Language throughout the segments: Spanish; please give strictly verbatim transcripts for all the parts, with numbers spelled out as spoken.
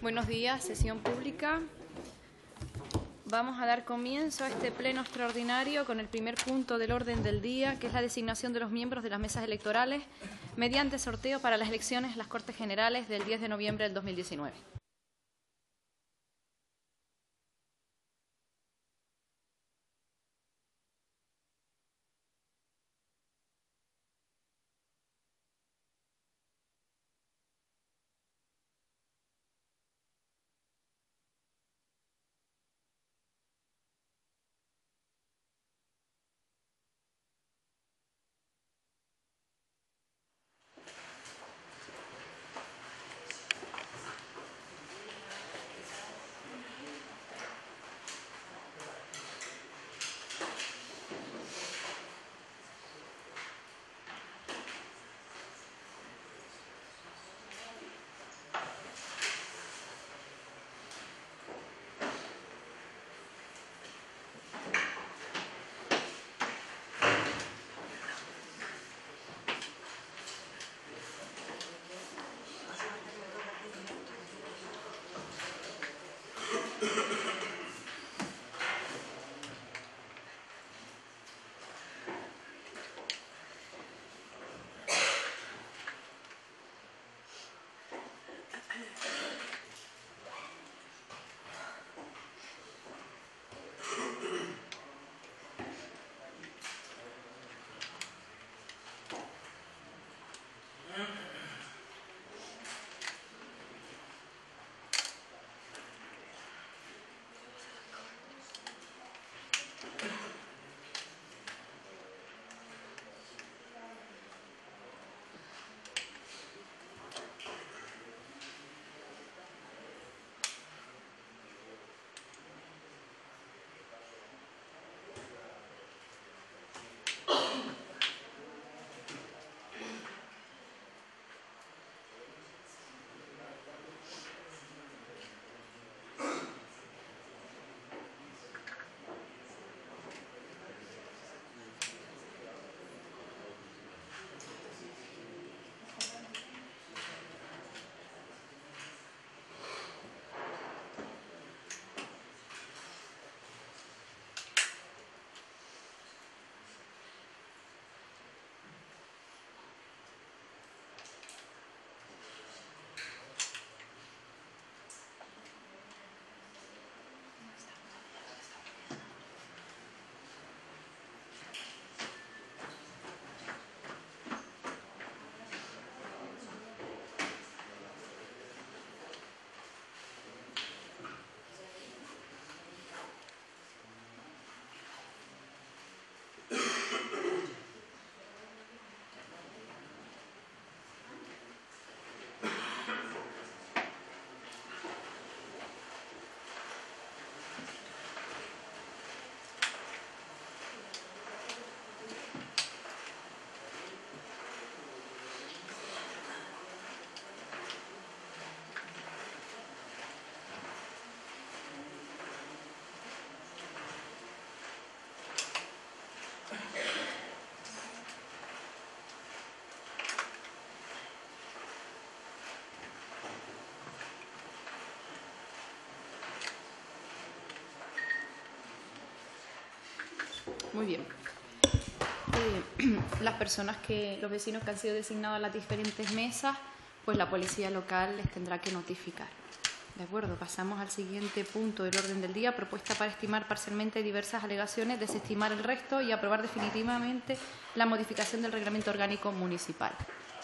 Buenos días, sesión pública. Vamos a dar comienzo a este pleno extraordinario con el primer punto del orden del día, que es la designación de los miembros de las mesas electorales mediante sorteo para las elecciones a las Cortes Generales del diez de noviembre del dos mil diecinueve. Muy bien. Eh, las personas que, los vecinos que han sido designados a las diferentes mesas, pues la policía local les tendrá que notificar. De acuerdo, pasamos al siguiente punto del orden del día, propuesta para estimar parcialmente diversas alegaciones, desestimar el resto y aprobar definitivamente la modificación del reglamento orgánico municipal.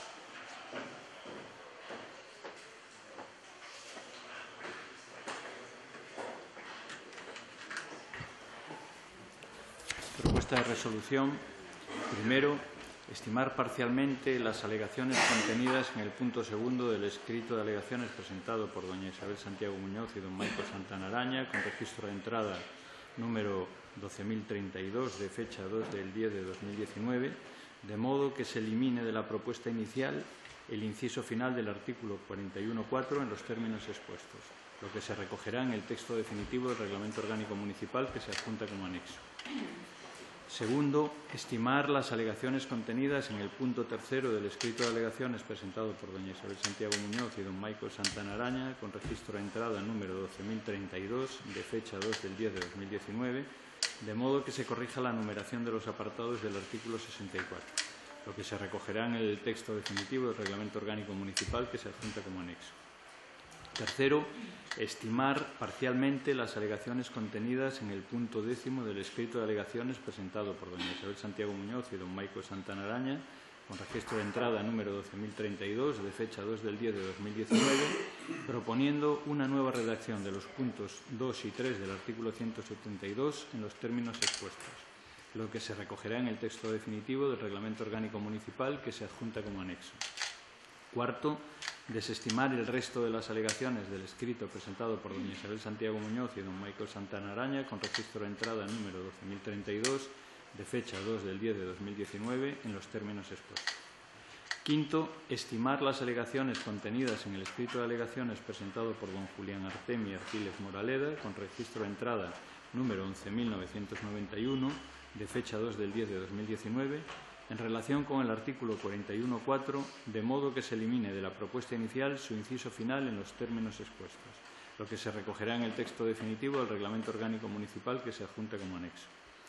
Propuesta de resolución. Primero, estimar parcialmente las alegaciones contenidas en el punto segundo del escrito de alegaciones presentado por doña Isabel Santiago Muñoz y don Maico Santana Araña, con registro de entrada número doce mil treinta y dos, de fecha dos del diez de dos mil diecinueve, de modo que se elimine de la propuesta inicial el inciso final del artículo cuarenta y uno punto cuatro en los términos expuestos, lo que se recogerá en el texto definitivo del Reglamento Orgánico Municipal que se adjunta como anexo. Segundo, estimar las alegaciones contenidas en el punto tercero del escrito de alegaciones presentado por doña Isabel Santiago Muñoz y don Michael Santana Araña, con registro de entrada número doce mil treinta y dos, de fecha dos del diez de dos mil diecinueve, de modo que se corrija la numeración de los apartados del artículo sesenta y cuatro, lo que se recogerá en el texto definitivo del Reglamento Orgánico Municipal que se adjunta como anexo. Tercero, estimar parcialmente las alegaciones contenidas en el punto décimo del escrito de alegaciones presentado por doña Isabel Santiago Muñoz y don Michael Santana Araña, con registro de entrada número doce mil treinta y dos, de fecha dos del diez de dos mil diecinueve, proponiendo una nueva redacción de los puntos dos y tres del artículo ciento setenta y dos en los términos expuestos, lo que se recogerá en el texto definitivo del Reglamento Orgánico Municipal que se adjunta como anexo. Cuarto, desestimar el resto de las alegaciones del escrito presentado por doña Isabel Santiago Muñoz y don Michael Santana Araña, con registro de entrada número doce mil treinta y dos, de fecha dos del diez de dos mil diecinueve, en los términos expuestos. Quinto, estimar las alegaciones contenidas en el escrito de alegaciones presentado por don Julián Artemi Artiles Moraleda, con registro de entrada número once mil novecientos noventa y uno, de fecha dos del diez de dos mil diecinueve, en relación con el artículo cuarenta y uno punto cuatro, de modo que se elimine de la propuesta inicial su inciso final en los términos expuestos, lo que se recogerá en el texto definitivo del Reglamento Orgánico Municipal que se adjunta como anexo.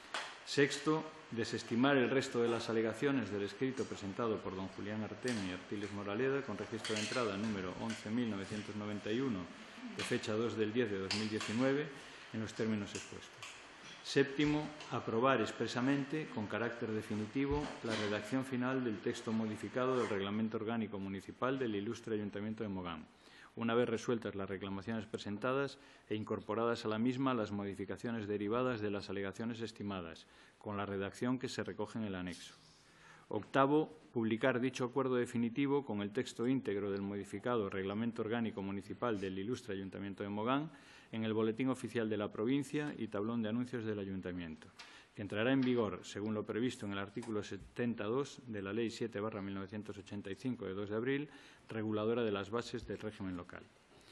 Sexto, desestimar el resto de las alegaciones del escrito presentado por don Julián Artemi Artiles Moraleda, con registro de entrada número once mil novecientos noventa y uno, de fecha dos del diez de dos mil diecinueve, en los términos expuestos. Séptimo, aprobar expresamente, con carácter definitivo, la redacción final del texto modificado del Reglamento Orgánico Municipal del Ilustre Ayuntamiento de Mogán, una vez resueltas las reclamaciones presentadas e incorporadas a la misma las modificaciones derivadas de las alegaciones estimadas, con la redacción que se recoge en el anexo. Octavo, publicar dicho acuerdo definitivo con el texto íntegro del modificado Reglamento Orgánico Municipal del Ilustre Ayuntamiento de Mogán en el Boletín Oficial de la Provincia y tablón de anuncios del Ayuntamiento, que entrará en vigor, según lo previsto en el artículo setenta y dos de la Ley siete barra mil novecientos ochenta y cinco de dos de abril, reguladora de las bases del régimen local.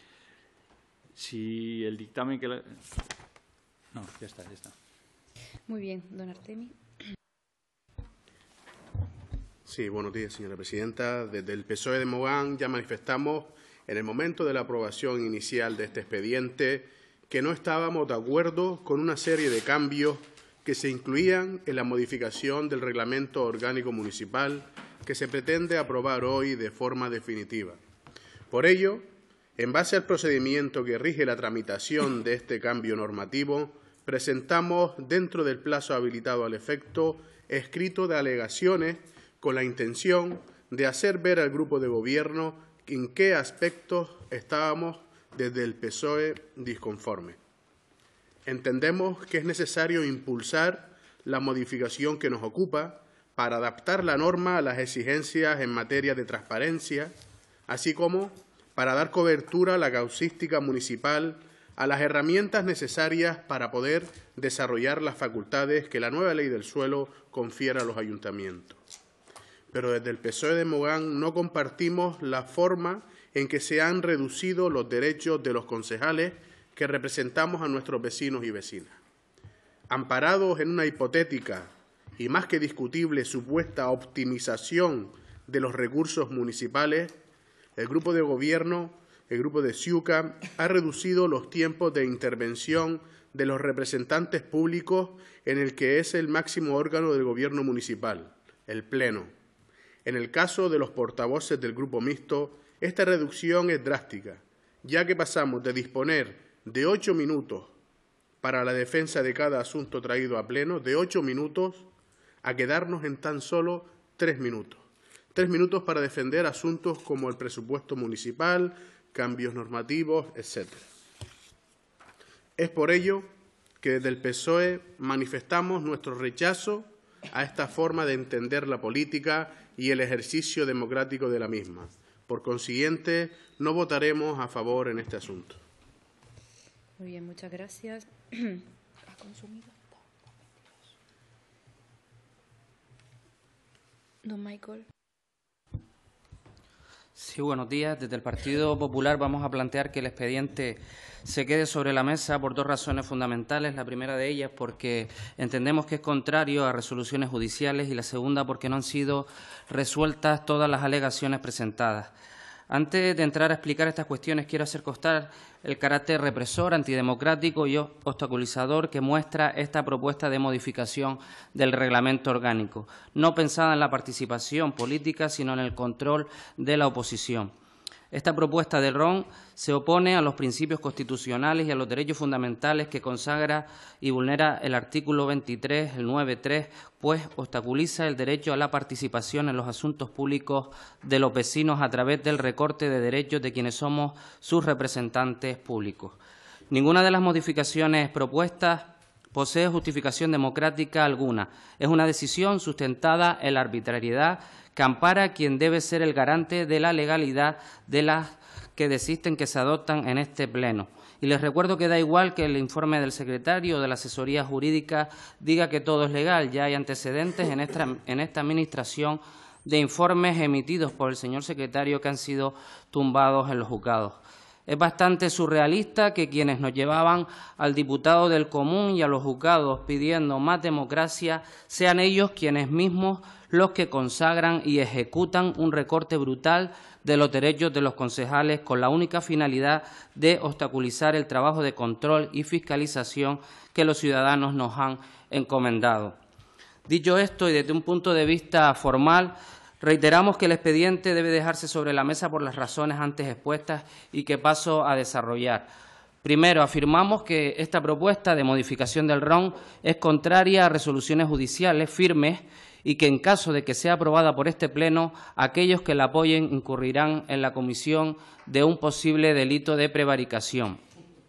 Si el dictamen que la... No, ya está, ya está. Muy bien, don Artemi. Sí, buenos días, señora presidenta. Desde el P S O E de Mogán ya manifestamos en el momento de la aprobación inicial de este expediente que no estábamos de acuerdo con una serie de cambios que se incluían en la modificación del Reglamento Orgánico Municipal que se pretende aprobar hoy de forma definitiva. Por ello, en base al procedimiento que rige la tramitación de este cambio normativo, presentamos, dentro del plazo habilitado al efecto, escrito de alegaciones con la intención de hacer ver al Grupo de Gobierno en qué aspectos estábamos desde el P S O E disconformes. Entendemos que es necesario impulsar la modificación que nos ocupa para adaptar la norma a las exigencias en materia de transparencia, así como para dar cobertura a la causística municipal, a las herramientas necesarias para poder desarrollar las facultades que la nueva Ley del Suelo confiere a los ayuntamientos. Pero desde el P S O E de Mogán no compartimos la forma en que se han reducido los derechos de los concejales que representamos a nuestros vecinos y vecinas. Amparados en una hipotética y más que discutible supuesta optimización de los recursos municipales, el Grupo de Gobierno, el Grupo de Ciuca, ha reducido los tiempos de intervención de los representantes públicos en el que es el máximo órgano del Gobierno municipal, el Pleno. En el caso de los portavoces del Grupo Mixto, esta reducción es drástica, ya que pasamos de disponer de ocho minutos para la defensa de cada asunto traído a pleno, de ocho minutos, a quedarnos en tan solo tres minutos. Tres minutos para defender asuntos como el presupuesto municipal, cambios normativos, etcétera. Es por ello que desde el P S O E manifestamos nuestro rechazo a esta forma de entender la política y el ejercicio democrático de la misma. Por consiguiente, no votaremos a favor en este asunto. Muy bien, muchas gracias. ¿Ha consumido? Don Michael. Sí, buenos días. Desde el Partido Popular vamos a plantear que el expediente se quede sobre la mesa por dos razones fundamentales. La primera de ellas porque entendemos que es contrario a resoluciones judiciales y la segunda porque no han sido resueltas todas las alegaciones presentadas. Antes de entrar a explicar estas cuestiones, quiero hacer constar el carácter represor, antidemocrático y obstaculizador que muestra esta propuesta de modificación del reglamento orgánico, no pensada en la participación política, sino en el control de la oposición. Esta propuesta del R O N se opone a los principios constitucionales y a los derechos fundamentales que consagra y vulnera el artículo veintitrés, el nueve punto tres, pues obstaculiza el derecho a la participación en los asuntos públicos de los vecinos a través del recorte de derechos de quienes somos sus representantes públicos. Ninguna de las modificaciones propuestas posee justificación democrática alguna. Es una decisión sustentada en la arbitrariedad que ampara a quien debe ser el garante de la legalidad de las que desisten que se adoptan en este Pleno. Y les recuerdo que da igual que el informe del secretario de la asesoría jurídica diga que todo es legal. Ya hay antecedentes en esta, en esta Administración de informes emitidos por el señor secretario que han sido tumbados en los juzgados. Es bastante surrealista que quienes nos llevaban al diputado del común y a los juzgados pidiendo más democracia sean ellos quienes mismos los que consagran y ejecutan un recorte brutal de los derechos de los concejales con la única finalidad de obstaculizar el trabajo de control y fiscalización que los ciudadanos nos han encomendado. Dicho esto, y desde un punto de vista formal, reiteramos que el expediente debe dejarse sobre la mesa por las razones antes expuestas y que paso a desarrollar. Primero, afirmamos que esta propuesta de modificación del R O N es contraria a resoluciones judiciales firmes y que, en caso de que sea aprobada por este Pleno, aquellos que la apoyen incurrirán en la comisión de un posible delito de prevaricación.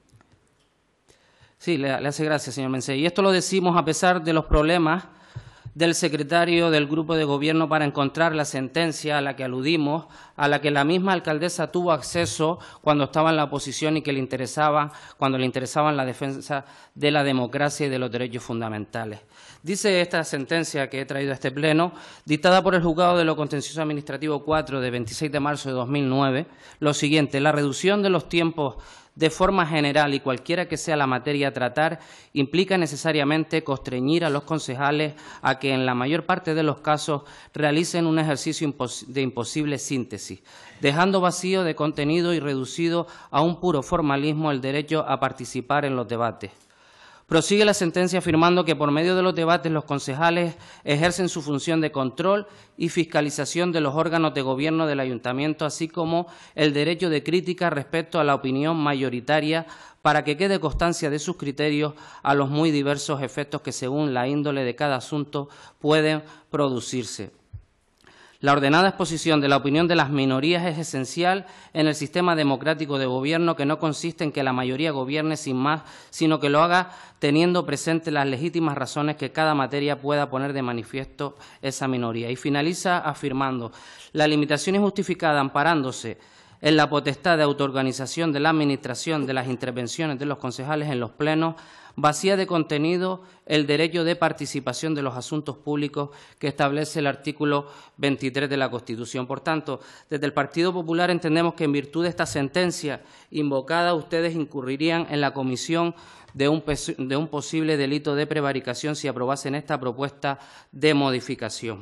Sí, le, le hace gracia, señor Mencey. Y esto lo decimos a pesar de los problemas del secretario del Grupo de Gobierno para encontrar la sentencia a la que aludimos, a la que la misma alcaldesa tuvo acceso cuando estaba en la oposición y que le interesaba, cuando le interesaba la defensa de la democracia y de los derechos fundamentales. Dice esta sentencia que he traído a este Pleno, dictada por el Juzgado de lo Contencioso Administrativo cuatro de veintiséis de marzo de dos mil nueve, lo siguiente: la reducción de los tiempos de forma general y cualquiera que sea la materia a tratar implica necesariamente constreñir a los concejales a que en la mayor parte de los casos realicen un ejercicio de imposible síntesis, dejando vacío de contenido y reducido a un puro formalismo el derecho a participar en los debates. Prosigue la sentencia afirmando que por medio de los debates los concejales ejercen su función de control y fiscalización de los órganos de gobierno del ayuntamiento, así como el derecho de crítica respecto a la opinión mayoritaria para que quede constancia de sus criterios a los muy diversos efectos que, según la índole de cada asunto, pueden producirse. La ordenada exposición de la opinión de las minorías es esencial en el sistema democrático de gobierno, que no consiste en que la mayoría gobierne sin más, sino que lo haga teniendo presente las legítimas razones que cada materia pueda poner de manifiesto esa minoría. Y finaliza afirmando: la limitación es justificada amparándose en la potestad de autoorganización de la Administración de las intervenciones de los concejales en los plenos, vacía de contenido el derecho de participación de los asuntos públicos que establece el artículo veintitrés de la Constitución. Por tanto, desde el Partido Popular entendemos que en virtud de esta sentencia invocada ustedes incurrirían en la comisión de un, de un posible delito de prevaricación si aprobasen esta propuesta de modificación.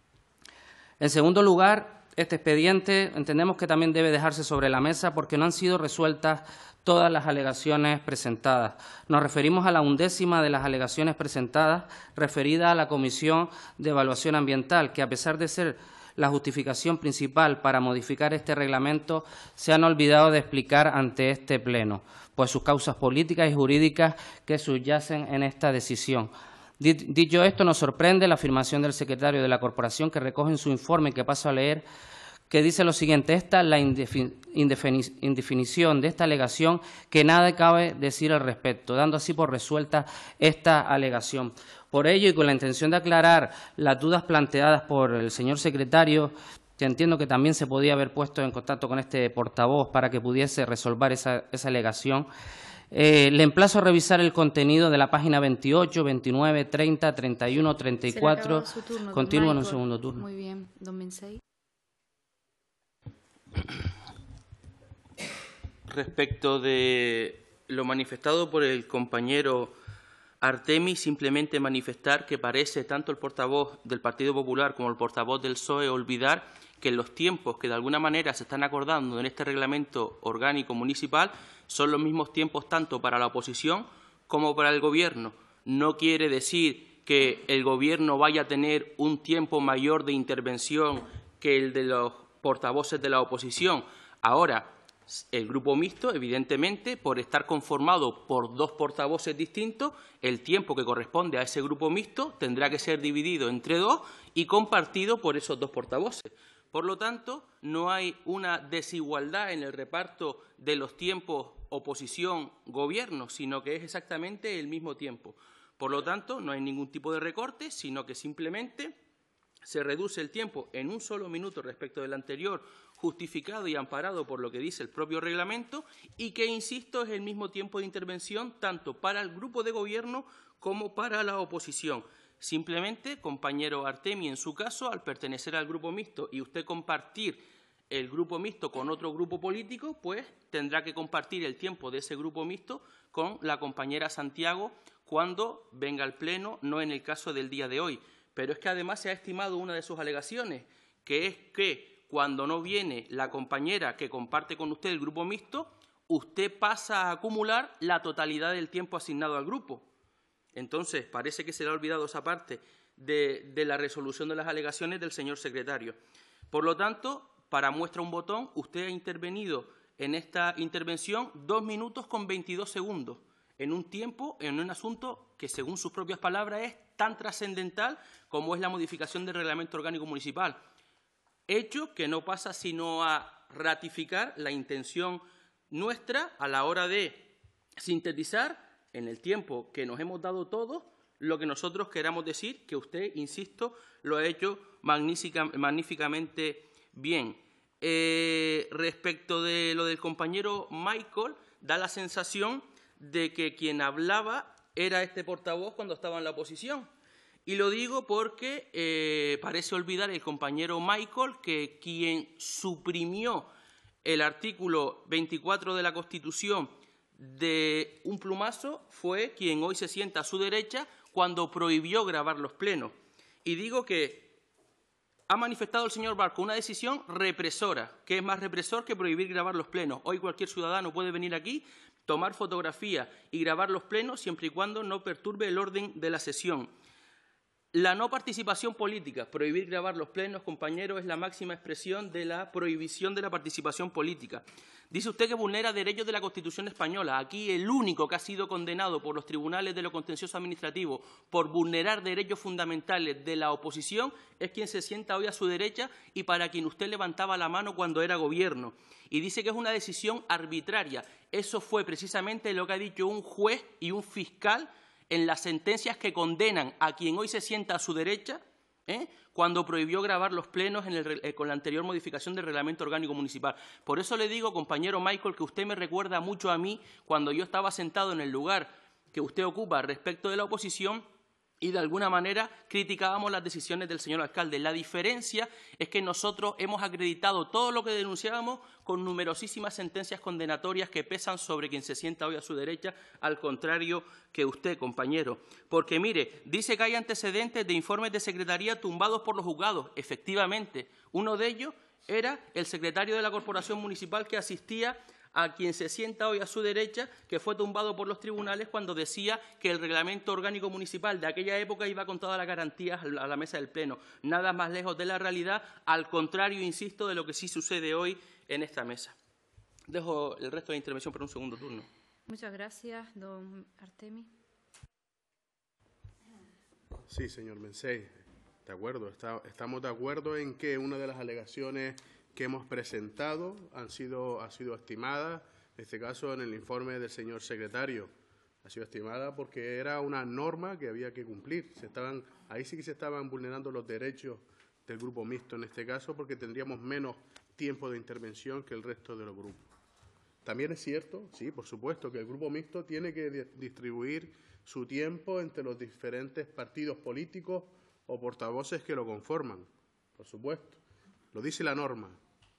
En segundo lugar, este expediente entendemos que también debe dejarse sobre la mesa porque no han sido resueltas todas las alegaciones presentadas. Nos referimos a la undécima de las alegaciones presentadas referida a la Comisión de Evaluación Ambiental, que a pesar de ser la justificación principal para modificar este reglamento, se han olvidado de explicar ante este Pleno, pues sus causas políticas y jurídicas que subyacen en esta decisión. Dicho esto, nos sorprende la afirmación del secretario de la Corporación, que recoge en su informe, que paso a leer, que dice lo siguiente: esta es la indefinición de esta alegación, que nada cabe decir al respecto, dando así por resuelta esta alegación. Por ello, y con la intención de aclarar las dudas planteadas por el señor secretario, que entiendo que también se podía haber puesto en contacto con este portavoz para que pudiese resolver esa, esa alegación, Eh, le emplazo a revisar el contenido de la página veintiocho, veintinueve, treinta, treinta y uno, treinta y cuatro. Continúo en un segundo turno. Muy bien, don Mencey. Respecto de lo manifestado por el compañero Artemi, simplemente manifestar que parece tanto el portavoz del Partido Popular como el portavoz del P S O E olvidar que los tiempos que de alguna manera se están acordando en este reglamento orgánico municipal son los mismos tiempos tanto para la oposición como para el Gobierno. No quiere decir que el Gobierno vaya a tener un tiempo mayor de intervención que el de los portavoces de la oposición. Ahora, el grupo mixto, evidentemente, por estar conformado por dos portavoces distintos, el tiempo que corresponde a ese grupo mixto tendrá que ser dividido entre dos y compartido por esos dos portavoces. Por lo tanto, no hay una desigualdad en el reparto de los tiempos oposición-gobierno, sino que es exactamente el mismo tiempo. Por lo tanto, no hay ningún tipo de recorte, sino que simplemente se reduce el tiempo en un solo minuto respecto del anterior, justificado y amparado por lo que dice el propio reglamento, y que, insisto, es el mismo tiempo de intervención tanto para el grupo de gobierno como para la oposición. Simplemente, compañero Artemi, en su caso, al pertenecer al grupo mixto y usted compartir el grupo mixto con otro grupo político, pues tendrá que compartir el tiempo de ese grupo mixto con la compañera Santiago cuando venga al Pleno, no en el caso del día de hoy. Pero es que además se ha estimado una de sus alegaciones, que es que cuando no viene la compañera que comparte con usted el grupo mixto, usted pasa a acumular la totalidad del tiempo asignado al grupo. Entonces, parece que se le ha olvidado esa parte de, de la resolución de las alegaciones del señor secretario. Por lo tanto, para muestra un botón, usted ha intervenido en esta intervención dos minutos con veintidós segundos, en un tiempo, en un asunto que, según sus propias palabras, es tan trascendental como es la modificación del Reglamento Orgánico Municipal. Hecho que no pasa sino a ratificar la intención nuestra a la hora de sintetizar en el tiempo que nos hemos dado todos lo que nosotros queramos decir, que usted, insisto, lo ha hecho magnífica, magníficamente bien. Eh, respecto de lo del compañero Michael, da la sensación de que quien hablaba era este portavoz cuando estaba en la oposición. Y lo digo porque eh, parece olvidar el compañero Michael que quien suprimió el artículo veinticuatro de la Constitución de un plumazo fue quien hoy se sienta a su derecha cuando prohibió grabar los plenos. Y digo que ha manifestado el señor Barco una decisión represora, que es más represor que prohibir grabar los plenos. Hoy cualquier ciudadano puede venir aquí, tomar fotografía y grabar los plenos siempre y cuando no perturbe el orden de la sesión. La no participación política, prohibir grabar los plenos, compañeros, es la máxima expresión de la prohibición de la participación política. Dice usted que vulnera derechos de la Constitución española. Aquí el único que ha sido condenado por los tribunales de lo contencioso administrativo por vulnerar derechos fundamentales de la oposición es quien se sienta hoy a su derecha y para quien usted levantaba la mano cuando era gobierno. Y dice que es una decisión arbitraria. Eso fue precisamente lo que ha dicho un juez y un fiscal en las sentencias que condenan a quien hoy se sienta a su derecha, ¿eh? cuando prohibió grabar los plenos en el, eh, con la anterior modificación del Reglamento Orgánico Municipal. Por eso le digo, compañero Michael, que usted me recuerda mucho a mí cuando yo estaba sentado en el lugar que usted ocupa respecto de la oposición y de alguna manera criticábamos las decisiones del señor alcalde. La diferencia es que nosotros hemos acreditado todo lo que denunciábamos con numerosísimas sentencias condenatorias que pesan sobre quien se sienta hoy a su derecha, al contrario que usted, compañero. Porque, mire, dice que hay antecedentes de informes de secretaría tumbados por los juzgados. Efectivamente, uno de ellos era el secretario de la Corporación Municipal que asistía a quien se sienta hoy a su derecha, que fue tumbado por los tribunales cuando decía que el Reglamento Orgánico Municipal de aquella época iba con todas las garantías a la mesa del Pleno. Nada más lejos de la realidad, al contrario, insisto, de lo que sí sucede hoy en esta mesa. Dejo el resto de la intervención para un segundo turno. Muchas gracias, don Artemi. Sí, señor Mensei, de acuerdo. Está, estamos de acuerdo en que una de las alegaciones que hemos presentado han sido, ha sido estimada, en este caso en el informe del señor secretario, ha sido estimada porque era una norma que había que cumplir. Se estaban, ahí sí que se estaban vulnerando los derechos del grupo mixto en este caso, porque tendríamos menos tiempo de intervención que el resto de los grupos. También es cierto, sí, por supuesto, que el grupo mixto tiene que distribuir su tiempo entre los diferentes partidos políticos o portavoces que lo conforman, por supuesto. Lo dice la norma.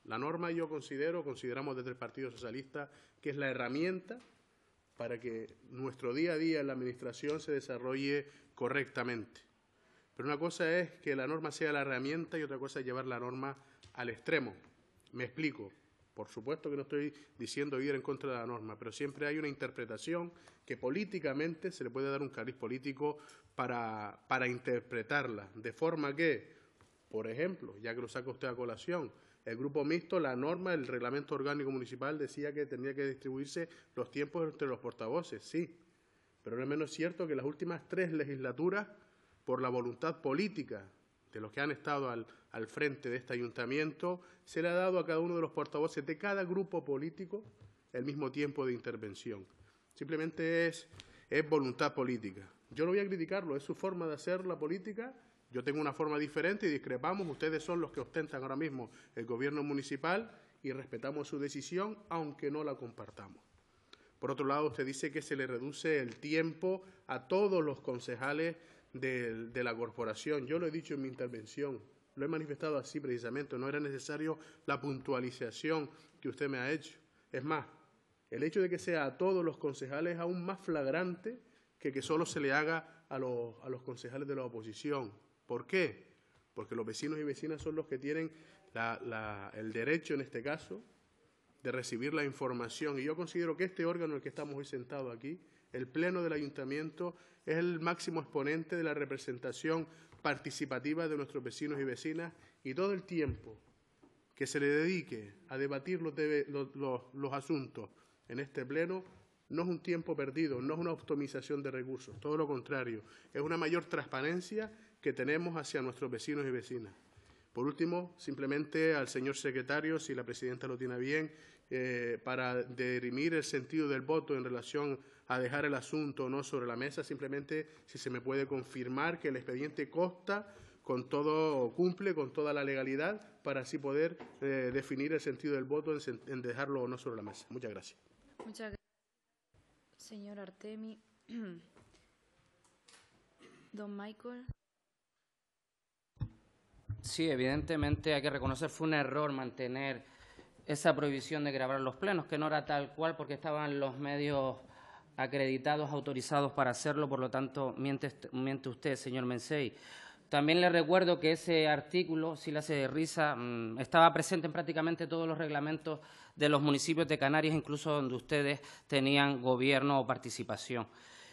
La norma yo considero, consideramos desde el Partido Socialista, que es la herramienta para que nuestro día a día en la Administración se desarrolle correctamente. Pero una cosa es que la norma sea la herramienta y otra cosa es llevar la norma al extremo. Me explico. Por supuesto que no estoy diciendo ir en contra de la norma, pero siempre hay una interpretación que políticamente se le puede dar un cariz político para, para interpretarla, de forma que, por ejemplo, ya que lo saca usted a colación, el grupo mixto, la norma, el reglamento orgánico municipal decía que tendría que distribuirse los tiempos entre los portavoces, sí, pero no es menos cierto que las últimas tres legislaturas, por la voluntad política de los que han estado al, al frente de este ayuntamiento, se le ha dado a cada uno de los portavoces de cada grupo político el mismo tiempo de intervención. Simplemente es, es voluntad política. Yo no voy a criticarlo, es su forma de hacer la política. Yo tengo una forma diferente y discrepamos. Ustedes son los que ostentan ahora mismo el gobierno municipal y respetamos su decisión, aunque no la compartamos. Por otro lado, usted dice que se le reduce el tiempo a todos los concejales de, de la corporación. Yo lo he dicho en mi intervención, lo he manifestado así precisamente, no era necesario la puntualización que usted me ha hecho. Es más, el hecho de que sea a todos los concejales es aún más flagrante que que solo se le haga a los, a los concejales de la oposición. ¿Por qué? Porque los vecinos y vecinas son los que tienen la, la, el derecho, en este caso, de recibir la información. Y yo considero que este órgano en el que estamos hoy sentados aquí, el Pleno del Ayuntamiento, es el máximo exponente de la representación participativa de nuestros vecinos y vecinas, y todo el tiempo que se le dedique a debatir los, debe, los, los, los asuntos en este Pleno no es un tiempo perdido, no es una optimización de recursos, todo lo contrario, es una mayor transparencia que tenemos hacia nuestros vecinos y vecinas. Por último, simplemente al señor secretario, si la presidenta lo tiene bien, eh, para dirimir el sentido del voto en relación a dejar el asunto o no sobre la mesa, simplemente si se me puede confirmar que el expediente consta con todo, cumple con toda la legalidad para así poder eh, definir el sentido del voto en, en dejarlo o no sobre la mesa. Muchas gracias. Muchas gracias, señor Artemi. Don Michael. Sí, evidentemente hay que reconocer fue un error mantener esa prohibición de grabar los plenos, que no era tal cual porque estaban los medios acreditados, autorizados para hacerlo, por lo tanto, miente, miente usted, señor Mensei. También le recuerdo que ese artículo, si le hace risa, estaba presente en prácticamente todos los reglamentos de los municipios de Canarias, incluso donde ustedes tenían gobierno o participación.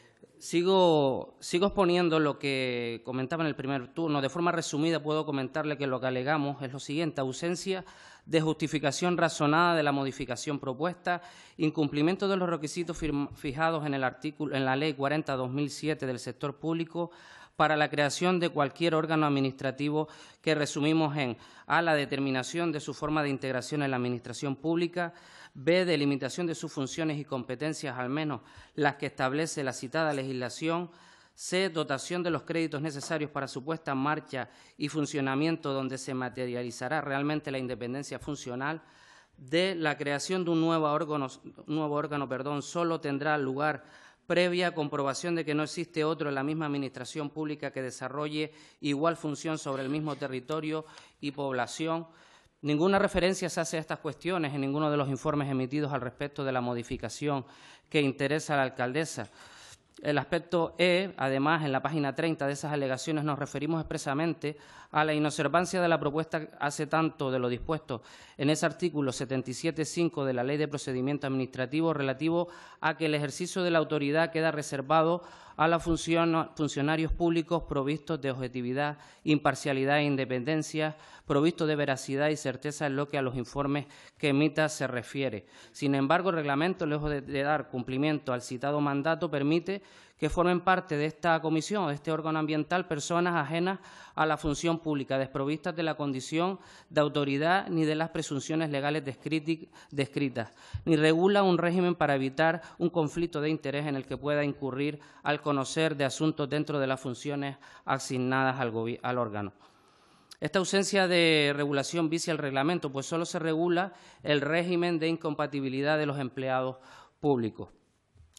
Sigo, sigo exponiendo lo que comentaba en el primer turno. De forma resumida puedo comentarle que lo que alegamos es lo siguiente: ausencia de justificación razonada de la modificación propuesta, incumplimiento de los requisitos fijados en el artículo, en la Ley cuarenta barra dos mil siete del sector público para la creación de cualquier órgano administrativo, que resumimos en A, la determinación de su forma de integración en la Administración pública; B, delimitación de sus funciones y competencias, al menos las que establece la citada legislación; C, dotación de los créditos necesarios para su puesta en marcha y funcionamiento, donde se materializará realmente la independencia funcional; D, la creación de un nuevo órgano, nuevo órgano perdón, solo tendrá lugar previa comprobación de que no existe otro en la misma Administración pública que desarrolle igual función sobre el mismo territorio y población. Ninguna referencia se hace a estas cuestiones en ninguno de los informes emitidos al respecto de la modificación que interesa a la alcaldesa. El aspecto E, además, en la página treinta de esas alegaciones nos referimos expresamente a la inobservancia de la propuesta hace tanto de lo dispuesto en ese artículo setenta y siete punto cinco de la Ley de Procedimiento Administrativo, relativo a que el ejercicio de la autoridad queda reservado a los funcionarios públicos provistos de objetividad, imparcialidad e independencia, provistos de veracidad y certeza en lo que a los informes que emita se refiere. Sin embargo, el reglamento, lejos de, de dar cumplimiento al citado mandato, permite que formen parte de esta comisión, de este órgano ambiental, personas ajenas a la función pública, desprovistas de la condición de autoridad ni de las presunciones legales descritas, ni regula un régimen para evitar un conflicto de interés en el que pueda incurrir al conocer de asuntos dentro de las funciones asignadas al, al órgano. Esta ausencia de regulación vicia el reglamento, pues solo se regula el régimen de incompatibilidad de los empleados públicos.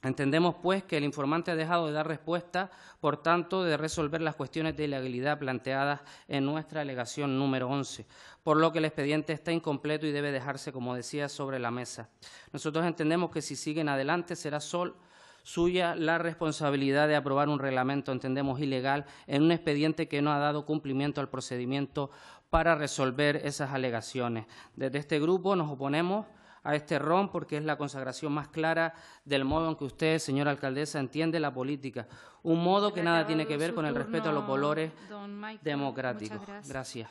Entendemos, pues, que el informante ha dejado de dar respuesta, por tanto, de resolver las cuestiones de ilegalidad planteadas en nuestra alegación número once, por lo que el expediente está incompleto y debe dejarse, como decía, sobre la mesa. Nosotros entendemos que si siguen adelante será solo suya la responsabilidad de aprobar un reglamento, entendemos, ilegal en un expediente que no ha dado cumplimiento al procedimiento para resolver esas alegaciones. Desde este grupo nos oponemos a este ron porque es la consagración más clara del modo en que usted, señora alcaldesa, entiende la política. Un modo que nada tiene que ver con el respeto a los valores democráticos. Gracias. Gracias.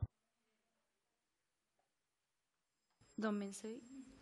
Don Mensei.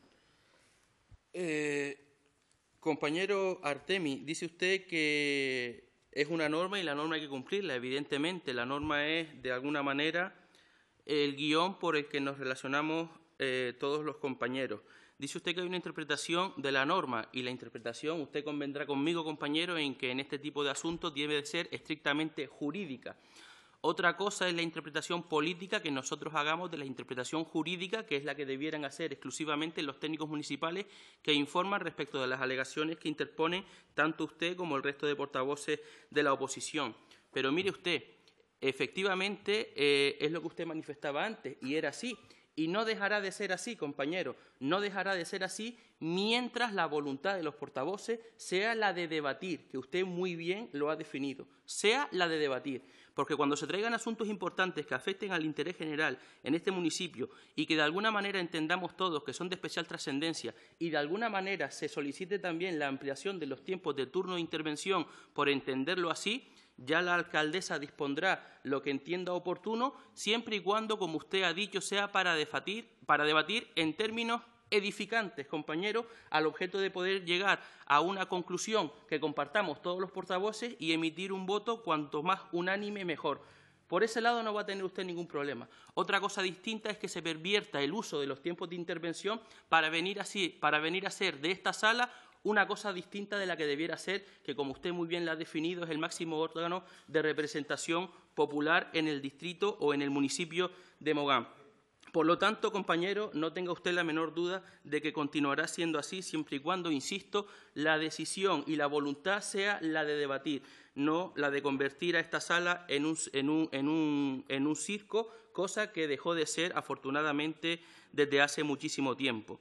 Eh, compañero Artemi, dice usted que es una norma y la norma hay que cumplirla. Evidentemente, la norma es, de alguna manera, el guión por el que nos relacionamos Eh, todos los compañeros. Dice usted que hay una interpretación de la norma y la interpretación, usted convendrá conmigo, compañero, en que en este tipo de asuntos debe de ser estrictamente jurídica. Otra cosa es la interpretación política que nosotros hagamos de la interpretación jurídica, que es la que debieran hacer exclusivamente los técnicos municipales que informan respecto de las alegaciones que interponen tanto usted como el resto de portavoces de la oposición. Pero mire usted, efectivamente eh, es lo que usted manifestaba antes y era así. Y no dejará de ser así, compañero, no dejará de ser así mientras la voluntad de los portavoces sea la de debatir, que usted muy bien lo ha definido, sea la de debatir. Porque cuando se traigan asuntos importantes que afecten al interés general en este municipio y que de alguna manera entendamos todos que son de especial trascendencia y de alguna manera se solicite también la ampliación de los tiempos de turno de intervención por entenderlo así, ya la alcaldesa dispondrá lo que entienda oportuno, siempre y cuando, como usted ha dicho, sea para debatir, para debatir en términos edificantes, compañeros, al objeto de poder llegar a una conclusión que compartamos todos los portavoces y emitir un voto cuanto más unánime mejor. Por ese lado no va a tener usted ningún problema. Otra cosa distinta es que se pervierta el uso de los tiempos de intervención para venir, así, para venir a ser de esta sala una cosa distinta de la que debiera ser, que como usted muy bien la ha definido, es el máximo órgano de representación popular en el distrito o en el municipio de Mogán. Por lo tanto, compañero, no tenga usted la menor duda de que continuará siendo así siempre y cuando, insisto, la decisión y la voluntad sea la de debatir, no la de convertir a esta sala en un, en un, en un, en un circo, cosa que dejó de ser, afortunadamente, desde hace muchísimo tiempo.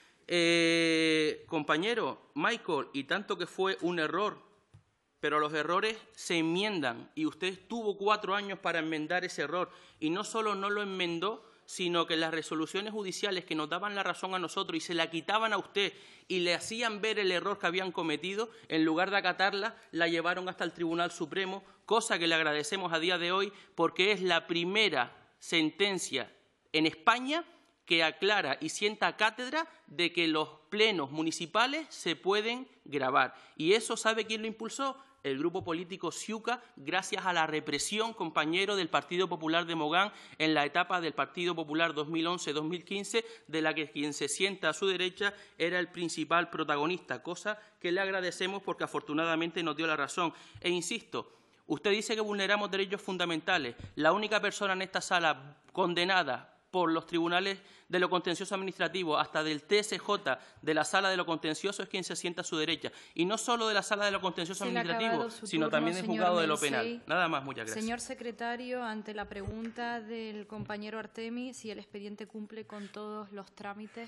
Eh, compañero, Michael, y tanto que fue un error, pero los errores se enmiendan y usted tuvo cuatro años para enmendar ese error y no solo no lo enmendó, sino que las resoluciones judiciales que nos daban la razón a nosotros y se la quitaban a usted y le hacían ver el error que habían cometido, en lugar de acatarla, la llevaron hasta el Tribunal Supremo, cosa que le agradecemos a día de hoy porque es la primera sentencia en España que aclara y sienta cátedra de que los plenos municipales se pueden grabar. Y eso, ¿sabe quién lo impulsó? El grupo político Ciuca, gracias a la represión, compañero, del Partido Popular de Mogán en la etapa del Partido Popular dos mil once dos mil quince, de la que quien se sienta a su derecha era el principal protagonista, cosa que le agradecemos porque afortunadamente nos dio la razón. E insisto, usted dice que vulneramos derechos fundamentales. La única persona en esta sala condenada por los tribunales de lo contencioso administrativo, hasta del T S J de la sala de lo contencioso, es quien se sienta a su derecha. Y no solo de la sala de lo contencioso administrativo, sino turno, también del juzgado de lo Mensei. penal. Nada más, muchas gracias. Señor secretario, ante la pregunta del compañero Artemi, si el expediente cumple con todos los trámites.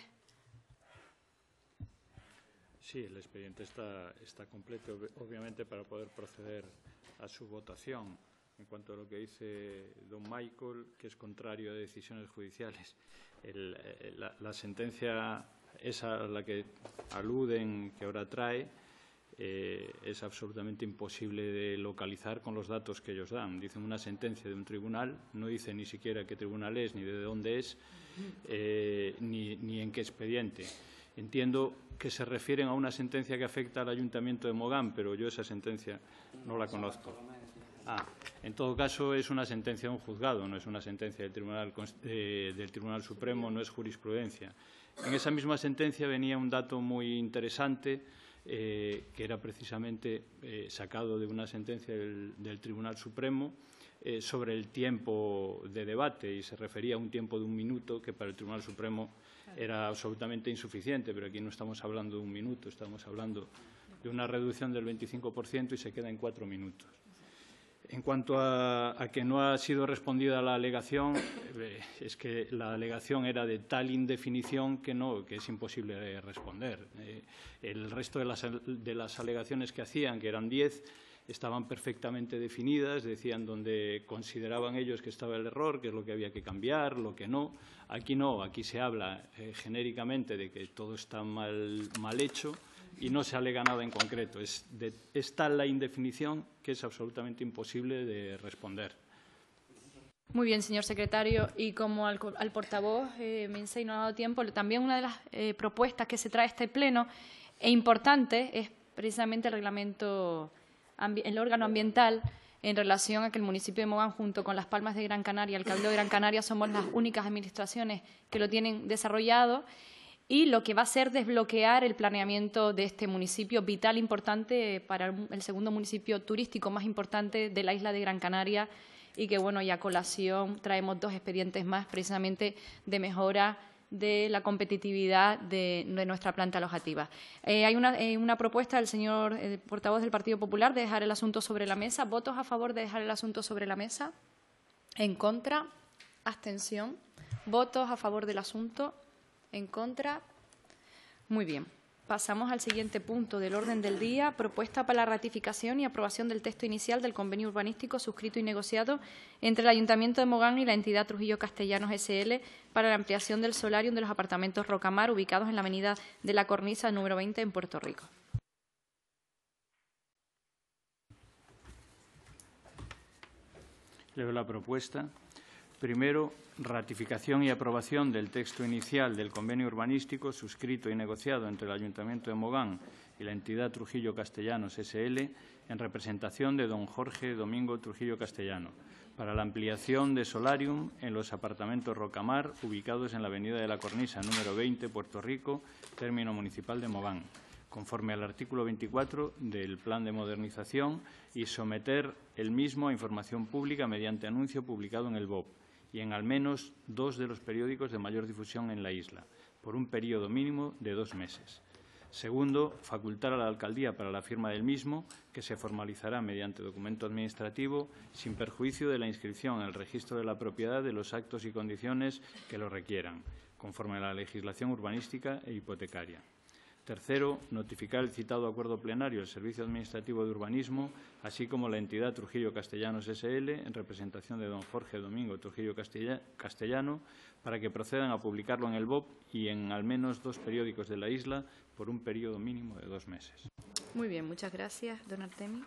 Sí, el expediente está, está completo, obviamente, para poder proceder a su votación. En cuanto a lo que dice don Michael, que es contrario a decisiones judiciales, el, la, la sentencia esa a la que aluden, que ahora trae, eh, es absolutamente imposible de localizar con los datos que ellos dan. Dicen una sentencia de un tribunal, no dice ni siquiera qué tribunal es, ni de dónde es, eh, ni, ni en qué expediente. Entiendo que se refieren a una sentencia que afecta al Ayuntamiento de Mogán, pero yo esa sentencia no la conozco. Ah, en todo caso, es una sentencia de un juzgado, no es una sentencia del Tribunal, eh, del Tribunal Supremo, no es jurisprudencia. En esa misma sentencia venía un dato muy interesante, eh, que era precisamente eh, sacado de una sentencia del, del Tribunal Supremo eh, sobre el tiempo de debate, y se refería a un tiempo de un minuto, que para el Tribunal Supremo era absolutamente insuficiente, pero aquí no estamos hablando de un minuto, estamos hablando de una reducción del veinticinco por ciento y se queda en cuatro minutos. En cuanto a, a que no ha sido respondida la alegación, eh, es que la alegación era de tal indefinición que, no, que es imposible de responder. Eh, el resto de las, de las alegaciones que hacían, que eran diez, estaban perfectamente definidas, decían dónde consideraban ellos que estaba el error, qué es lo que había que cambiar, lo que no. Aquí no, aquí se habla eh, genéricamente de que todo está mal, mal hecho y no se alega nada en concreto. Es, de, es tal la indefinición que es absolutamente imposible de responder. Muy bien, señor secretario. Y como al, al portavoz eh, Mensei no ha dado tiempo, también una de las eh, propuestas que se trae a este pleno e importante es precisamente el reglamento, el órgano ambiental en relación a que el municipio de Mogán, junto con Las Palmas de Gran Canaria, el Cabildo de Gran Canaria, somos las únicas administraciones que lo tienen desarrollado, y lo que va a ser desbloquear el planeamiento de este municipio, vital, importante para el segundo municipio turístico más importante de la isla de Gran Canaria, y que, bueno, y a colación traemos dos expedientes más precisamente de mejora de la competitividad de, de nuestra planta alojativa. Eh, hay una, eh, una propuesta del señor eh, portavoz del Partido Popular de dejar el asunto sobre la mesa. ¿Votos a favor de dejar el asunto sobre la mesa? ¿En contra? ¿Abstención? ¿Votos a favor del asunto? ¿En contra? Muy bien. Pasamos al siguiente punto del orden del día, propuesta para la ratificación y aprobación del texto inicial del convenio urbanístico suscrito y negociado entre el Ayuntamiento de Mogán y la entidad Trujillo Castellanos ese ele para la ampliación del solarium de los apartamentos Rocamar ubicados en la avenida de la Cornisa número veinte en Puerto Rico. Leo la propuesta. Primero, ratificación y aprobación del texto inicial del convenio urbanístico suscrito y negociado entre el Ayuntamiento de Mogán y la entidad Trujillo Castellanos ese ele en representación de don Jorge Domingo Trujillo Castellano para la ampliación de solarium en los apartamentos Rocamar ubicados en la avenida de la Cornisa número veinte, Puerto Rico, término municipal de Mogán, conforme al artículo veinticuatro del Plan de Modernización, y someter el mismo a información pública mediante anuncio publicado en el B O P y en al menos dos de los periódicos de mayor difusión en la isla, por un periodo mínimo de dos meses. Segundo, facultar a la Alcaldía para la firma del mismo, que se formalizará mediante documento administrativo, sin perjuicio de la inscripción en el registro de la propiedad de los actos y condiciones que lo requieran, conforme a la legislación urbanística e hipotecaria. Tercero, notificar el citado acuerdo plenario al Servicio Administrativo de Urbanismo, así como la entidad Trujillo Castellanos ese ele, en representación de don Jorge Domingo Trujillo Castellano, para que procedan a publicarlo en el B O P y en al menos dos periódicos de la isla por un periodo mínimo de dos meses. Muy bien, muchas gracias, don Artemi.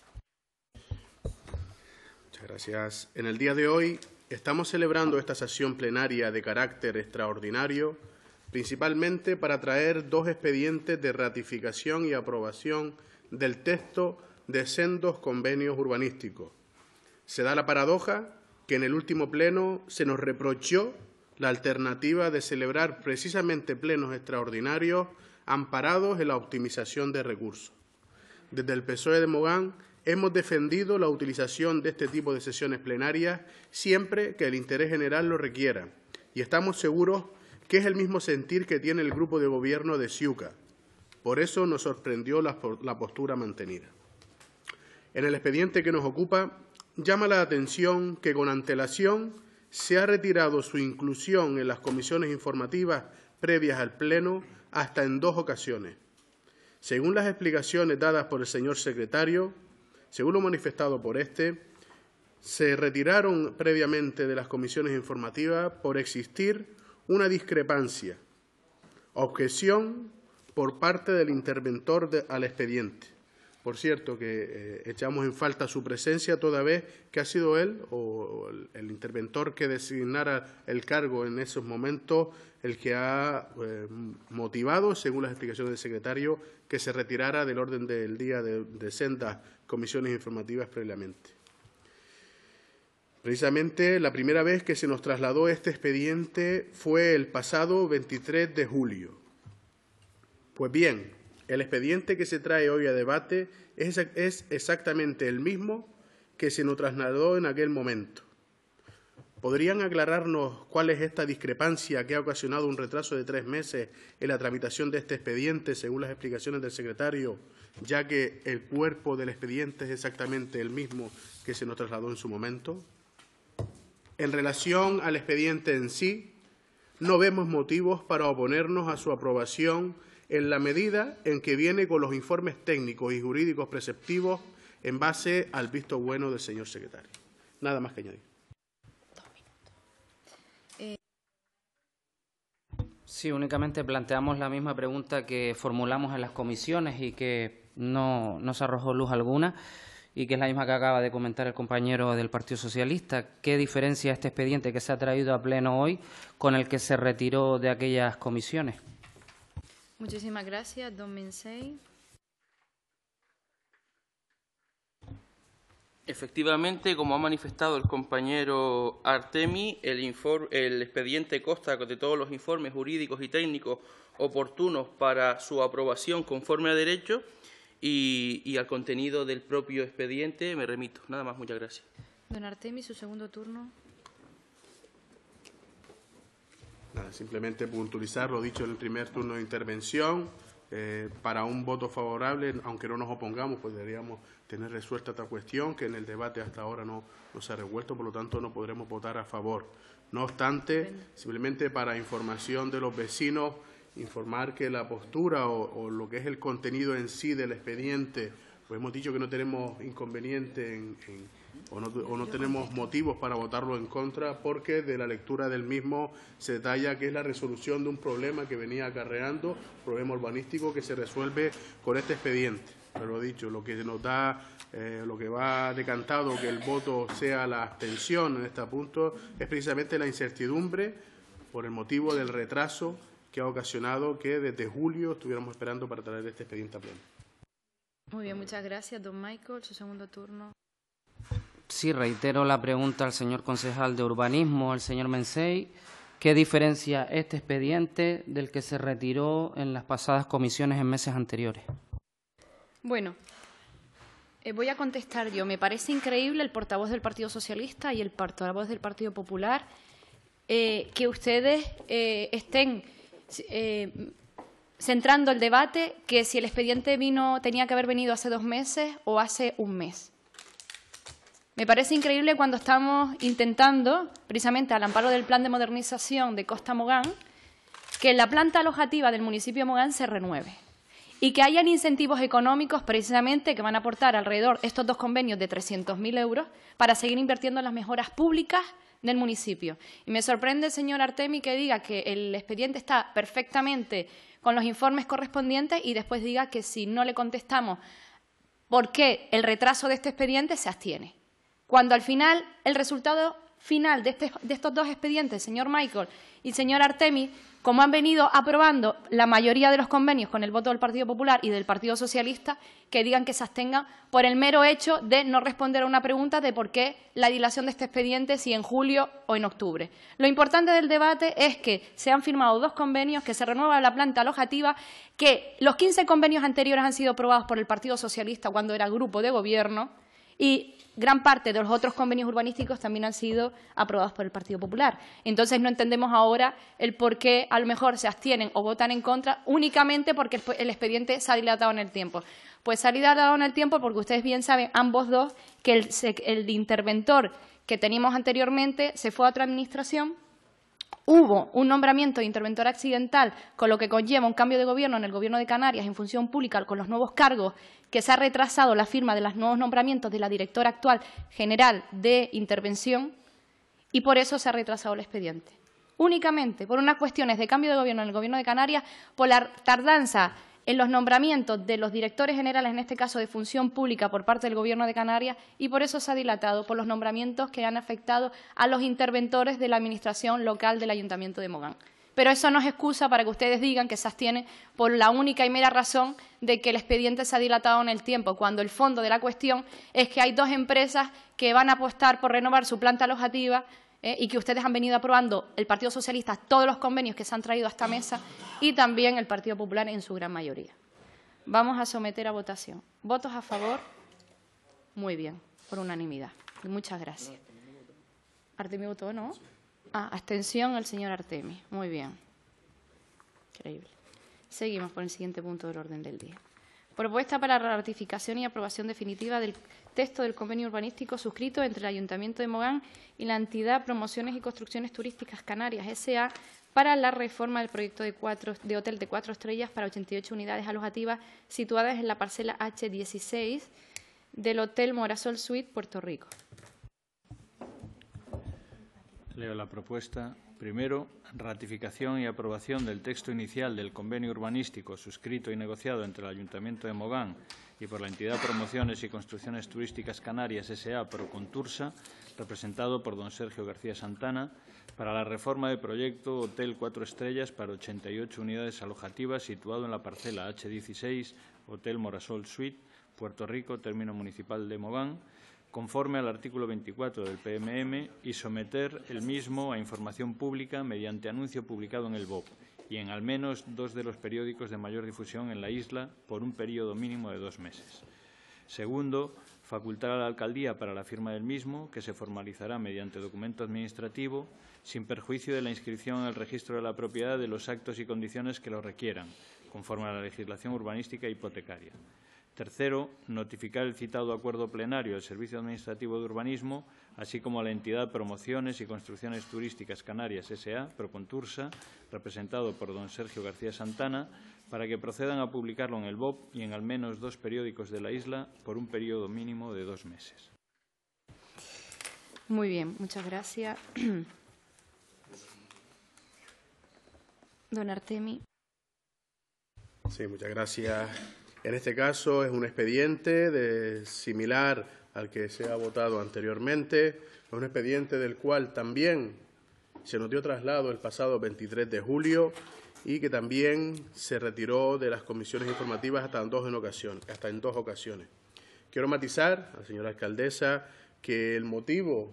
Muchas gracias. En el día de hoy estamos celebrando esta sesión plenaria de carácter extraordinario, principalmente para traer dos expedientes de ratificación y aprobación del texto de sendos convenios urbanísticos. Se da la paradoja que en el último pleno se nos reprochó la alternativa de celebrar precisamente plenos extraordinarios amparados en la optimización de recursos. Desde el P S O E de Mogán hemos defendido la utilización de este tipo de sesiones plenarias siempre que el interés general lo requiera, y estamos seguros que es el mismo sentir que tiene el grupo de gobierno de Ciuca. Por eso nos sorprendió la, la postura mantenida. En el expediente que nos ocupa, llama la atención que con antelación se ha retirado su inclusión en las comisiones informativas previas al Pleno hasta en dos ocasiones. Según las explicaciones dadas por el señor secretario, según lo manifestado por este, se retiraron previamente de las comisiones informativas por existir una discrepancia, objeción por parte del interventor de, al expediente. Por cierto, que eh, echamos en falta su presencia toda vez que ha sido él o, o el, el interventor que designara el cargo en esos momentos el que ha eh, motivado, según las explicaciones del secretario, que se retirara del orden del día de, de sendas comisiones informativas previamente. Precisamente la primera vez que se nos trasladó este expediente fue el pasado veintitrés de julio. Pues bien, el expediente que se trae hoy a debate es, es exactamente el mismo que se nos trasladó en aquel momento. ¿Podrían aclararnos cuál es esta discrepancia que ha ocasionado un retraso de tres meses en la tramitación de este expediente, según las explicaciones del secretario, ya que el cuerpo del expediente es exactamente el mismo que se nos trasladó en su momento? En relación al expediente en sí, no vemos motivos para oponernos a su aprobación en la medida en que viene con los informes técnicos y jurídicos preceptivos en base al visto bueno del señor secretario. Nada más que añadir. Sí, únicamente planteamos la misma pregunta que formulamos en las comisiones y que no, no se arrojó luz alguna, y que es la misma que acaba de comentar el compañero del Partido Socialista. ¿Qué diferencia este expediente que se ha traído a pleno hoy con el que se retiró de aquellas comisiones? Muchísimas gracias, don Mensei. Efectivamente, como ha manifestado el compañero Artemi, el, informe, el expediente consta de todos los informes jurídicos y técnicos oportunos para su aprobación conforme a derecho y, y al contenido del propio expediente me remito. Nada más, muchas gracias. Don Artemi, su segundo turno. Nada, simplemente puntualizar lo dicho en el primer turno de intervención. Eh, para un voto favorable, aunque no nos opongamos, pues deberíamos tener resuelta esta cuestión, que en el debate hasta ahora no, no se ha resuelto, por lo tanto no podremos votar a favor. No obstante, simplemente para información de los vecinos, informar que la postura o, o lo que es el contenido en sí del expediente, pues hemos dicho que no tenemos inconveniente en, en, o, no, o no tenemos motivos para votarlo en contra, porque de la lectura del mismo se detalla que es la resolución de un problema que venía acarreando, problema urbanístico que se resuelve con este expediente. Pero lo dicho, lo que nos da, eh, lo que va decantado que el voto sea la abstención en este punto es precisamente la incertidumbre por el motivo del retraso que ha ocasionado que desde julio estuviéramos esperando para traer este expediente a pleno. Muy bien, muchas gracias, don Michael. Su segundo turno. Sí, reitero la pregunta al señor concejal de Urbanismo, al señor Mensei. ¿Qué diferencia este expediente del que se retiró en las pasadas comisiones en meses anteriores? Bueno, eh, voy a contestar yo. Me parece increíble el portavoz del Partido Socialista y el portavoz del Partido Popular eh, que ustedes eh, estén eh, centrando el debate que si el expediente vino tenía que haber venido hace dos meses o hace un mes. Me parece increíble cuando estamos intentando, precisamente al amparo del Plan de Modernización de Costa Mogán, que la planta alojativa del municipio de Mogán se renueve y que hayan incentivos económicos precisamente que van a aportar alrededor estos dos convenios de trescientos mil euros para seguir invirtiendo en las mejoras públicas del municipio. Y me sorprende, señor Artemi, que diga que el expediente está perfectamente con los informes correspondientes y después diga que si no le contestamos por qué el retraso de este expediente se abstiene. Cuando al final el resultado final de, este, de estos dos expedientes, señor Michael y señor Artemi, como han venido aprobando la mayoría de los convenios con el voto del Partido Popular y del Partido Socialista, que digan que se abstengan por el mero hecho de no responder a una pregunta de por qué la dilación de este expediente, si en julio o en octubre. Lo importante del debate es que se han firmado dos convenios, que se renueva la planta alojativa, que los quince convenios anteriores han sido aprobados por el Partido Socialista cuando era grupo de gobierno y gran parte de los otros convenios urbanísticos también han sido aprobados por el Partido Popular. Entonces, no entendemos ahora el por qué a lo mejor se abstienen o votan en contra únicamente porque el expediente se ha dilatado en el tiempo. Pues se ha dilatado en el tiempo porque ustedes bien saben, ambos dos, que el, el interventor que teníamos anteriormente se fue a otra administración. Hubo un nombramiento de interventor accidental, con lo que conlleva un cambio de gobierno en el Gobierno de Canarias en función pública con los nuevos cargos, que se ha retrasado la firma de los nuevos nombramientos de la directora actual general de intervención y por eso se ha retrasado el expediente. Únicamente por unas cuestiones de cambio de gobierno en el Gobierno de Canarias, por la tardanza en los nombramientos de los directores generales, en este caso de función pública por parte del Gobierno de Canarias, y por eso se ha dilatado por los nombramientos que han afectado a los interventores de la Administración local del Ayuntamiento de Mogán. Pero eso no es excusa para que ustedes digan que se abstienen por la única y mera razón de que el expediente se ha dilatado en el tiempo, cuando el fondo de la cuestión es que hay dos empresas que van a apostar por renovar su planta alojativa eh, y que ustedes han venido aprobando, el Partido Socialista, todos los convenios que se han traído a esta mesa y también el Partido Popular en su gran mayoría. Vamos a someter a votación. ¿Votos a favor? Muy bien, por unanimidad. Muchas gracias. Artemi votó, ¿no? Ah, abstención el señor Artemi. Muy bien. Increíble. Seguimos por el siguiente punto del orden del día. Propuesta para la ratificación y aprobación definitiva del texto del convenio urbanístico suscrito entre el Ayuntamiento de Mogán y la entidad Promociones y Construcciones Turísticas Canarias S A para la reforma del proyecto de, cuatro, de hotel de cuatro estrellas para ochenta y ocho unidades alojativas situadas en la parcela H dieciséis del Hotel Morasol Suite, Puerto Rico. Leo la propuesta. Primero, ratificación y aprobación del texto inicial del convenio urbanístico suscrito y negociado entre el Ayuntamiento de Mogán y por la entidad Promociones y Construcciones Turísticas Canarias S A Procontursa, representado por don Sergio García Santana, para la reforma del proyecto Hotel Cuatro Estrellas para ochenta y ocho unidades alojativas situado en la parcela H dieciséis, Hotel Morasol Suite, Puerto Rico, término municipal de Mogán, conforme al artículo veinticuatro del P M M y someter el mismo a información pública mediante anuncio publicado en el B O P y en al menos dos de los periódicos de mayor difusión en la isla por un periodo mínimo de dos meses. Segundo, facultar a la Alcaldía para la firma del mismo, que se formalizará mediante documento administrativo, sin perjuicio de la inscripción en el registro de la propiedad de los actos y condiciones que lo requieran, conforme a la legislación urbanística e hipotecaria. Tercero, notificar el citado acuerdo plenario al Servicio Administrativo de Urbanismo, así como a la entidad Promociones y Construcciones Turísticas Canarias S A, Procontursa, representado por don Sergio García Santana, para que procedan a publicarlo en el B O P y en al menos dos periódicos de la isla por un periodo mínimo de dos meses. Muy bien, muchas gracias. Don Artemi. Sí, muchas gracias. En este caso es un expediente de, similar al que se ha votado anteriormente. Es un expediente del cual también se nos dio traslado el pasado veintitrés de julio y que también se retiró de las comisiones informativas hasta en dos, en ocasiones, hasta en dos ocasiones. Quiero matizar a la señora alcaldesa que el motivo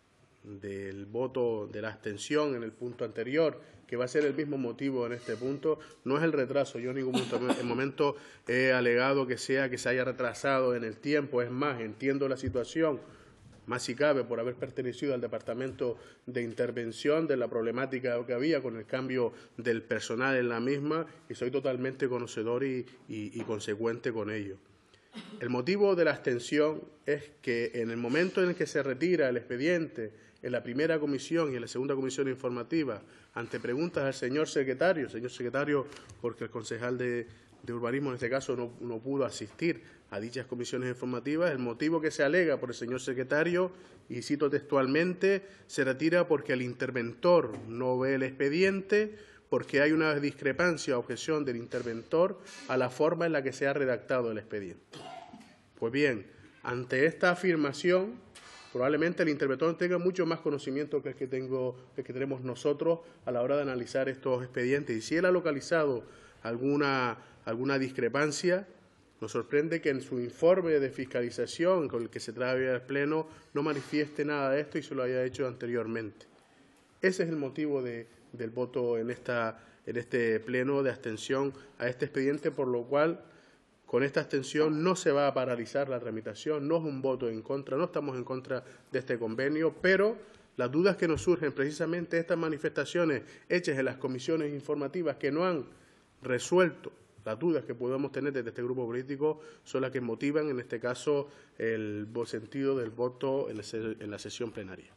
del voto de la abstención en el punto anterior, que va a ser el mismo motivo en este punto, no es el retraso. Yo en ningún momento he alegado que sea que se haya retrasado en el tiempo. Es más, entiendo la situación, más si cabe, por haber pertenecido al Departamento de Intervención de la problemática que había con el cambio del personal en la misma, y soy totalmente conocedor y, y, y consecuente con ello. El motivo de la abstención es que en el momento en el que se retira el expediente en la primera comisión y en la segunda comisión informativa, ante preguntas al señor secretario, señor secretario, porque el concejal de, de urbanismo en este caso no, no pudo asistir a dichas comisiones informativas, el motivo que se alega por el señor secretario, y cito textualmente, se retira porque el interventor no ve el expediente, porque hay una discrepancia o objeción del interventor a la forma en la que se ha redactado el expediente. Pues bien, ante esta afirmación, probablemente el interventor tenga mucho más conocimiento que el que, tengo, el que tenemos nosotros a la hora de analizar estos expedientes. Y si él ha localizado alguna, alguna discrepancia, nos sorprende que en su informe de fiscalización con el que se trae al Pleno no manifieste nada de esto y se lo haya hecho anteriormente. Ese es el motivo de, del voto en, esta, en este Pleno de abstención a este expediente, por lo cual con esta abstención no se va a paralizar la tramitación, no es un voto en contra, no estamos en contra de este convenio, pero las dudas que nos surgen, precisamente estas manifestaciones hechas en las comisiones informativas que no han resuelto las dudas que podemos tener desde este grupo político, son las que motivan, en este caso, el sentido del voto en la sesión plenaria.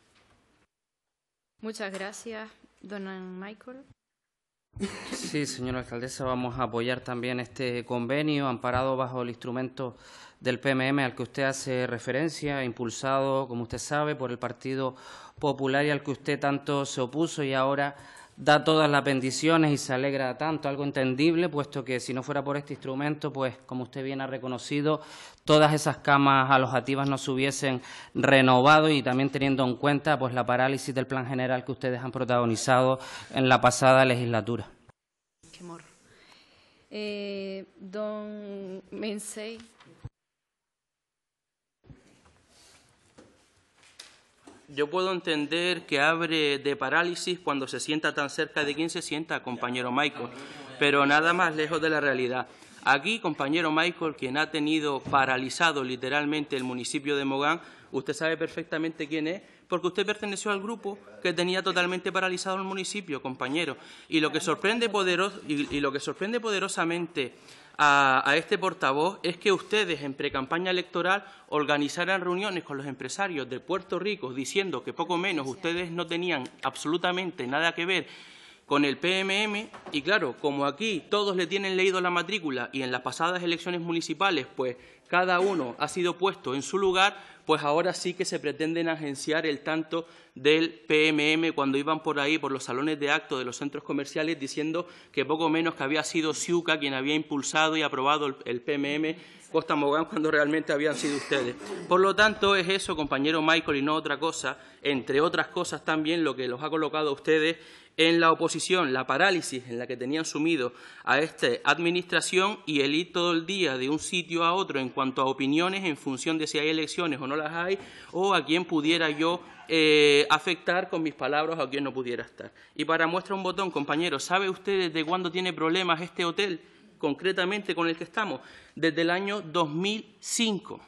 Muchas gracias. Don Michael. Sí, señora alcaldesa, vamos a apoyar también este convenio amparado bajo el instrumento del P M M al que usted hace referencia, impulsado, como usted sabe, por el Partido Popular y al que usted tanto se opuso y ahora da todas las bendiciones y se alegra tanto, algo entendible, puesto que si no fuera por este instrumento, pues, como usted bien ha reconocido, todas esas camas alojativas no se hubiesen renovado y también teniendo en cuenta pues la parálisis del plan general que ustedes han protagonizado en la pasada legislatura. Qué morro. Eh, don Mensei. Yo puedo entender que abre de parálisis cuando se sienta tan cerca de quien se sienta, compañero Michael, pero nada más lejos de la realidad. Aquí, compañero Michael, quien ha tenido paralizado literalmente el municipio de Mogán, usted sabe perfectamente quién es, porque usted perteneció al grupo que tenía totalmente paralizado el municipio, compañero. Y lo que sorprende, poderos, y, y lo que sorprende poderosamente a, a este portavoz es que ustedes en precampaña electoral organizaran reuniones con los empresarios de Puerto Rico diciendo que poco menos ustedes no tenían absolutamente nada que ver con el P M M, y claro, como aquí todos le tienen leído la matrícula y en las pasadas elecciones municipales pues cada uno ha sido puesto en su lugar, pues ahora sí que se pretenden agenciar el tanto del P M M cuando iban por ahí, por los salones de actos de los centros comerciales, diciendo que poco menos que había sido Ciuca quien había impulsado y aprobado el, el P M M Costa Mogán, cuando realmente habían sido ustedes. Por lo tanto, es eso, compañero Michael, y no otra cosa, entre otras cosas también lo que los ha colocado a ustedes en la oposición, la parálisis en la que tenían sumido a esta administración y el ir todo el día de un sitio a otro en cuanto a opiniones en función de si hay elecciones o no las hay, o a quién pudiera yo eh, afectar con mis palabras o a quién no pudiera estar. Y para muestra un botón, compañero, ¿sabe usted desde cuándo tiene problemas este hotel, concretamente con el que estamos? Desde el año dos mil cinco.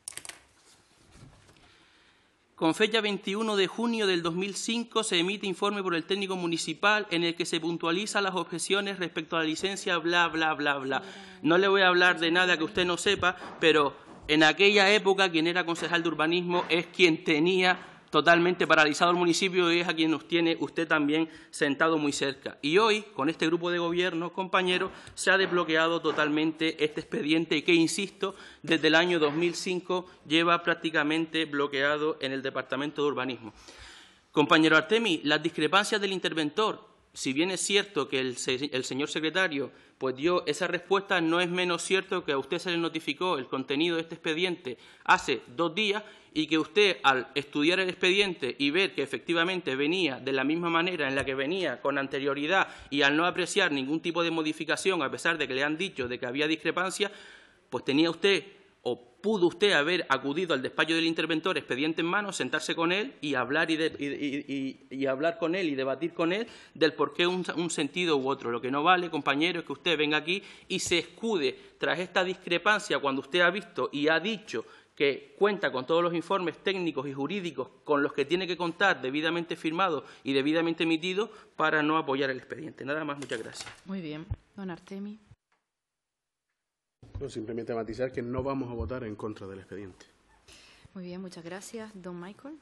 Con fecha veintiuno de junio del dos mil cinco se emite informe por el técnico municipal en el que se puntualizan las objeciones respecto a la licencia, bla, bla, bla, bla. No le voy a hablar de nada que usted no sepa, pero en aquella época quien era concejal de urbanismo es quien tenía totalmente paralizado el municipio y es a quien nos tiene usted también sentado muy cerca. Y hoy, con este grupo de gobierno, compañeros, se ha desbloqueado totalmente este expediente que, insisto, desde el año dos mil cinco lleva prácticamente bloqueado en el Departamento de Urbanismo. Compañero Artemi, las discrepancias del interventor, si bien es cierto que el, el señor secretario pues dio esa respuesta, no es menos cierto que a usted se le notificó el contenido de este expediente hace dos días y que usted, al estudiar el expediente y ver que efectivamente venía de la misma manera en la que venía con anterioridad y al no apreciar ningún tipo de modificación, a pesar de que le han dicho de que había discrepancia, pues tenía usted o pudo usted haber acudido al despacho del interventor, expediente en mano, sentarse con él y hablar, y, de, y, y, y hablar con él y debatir con él del por qué un, un sentido u otro. Lo que no vale, compañero, es que usted venga aquí y se escude tras esta discrepancia cuando usted ha visto y ha dicho que cuenta con todos los informes técnicos y jurídicos con los que tiene que contar, debidamente firmados y debidamente emitidos, para no apoyar el expediente. Nada más, muchas gracias. Muy bien. Don Artemi. No, simplemente matizar que no vamos a votar en contra del expediente. Muy bien, muchas gracias. Don Michael.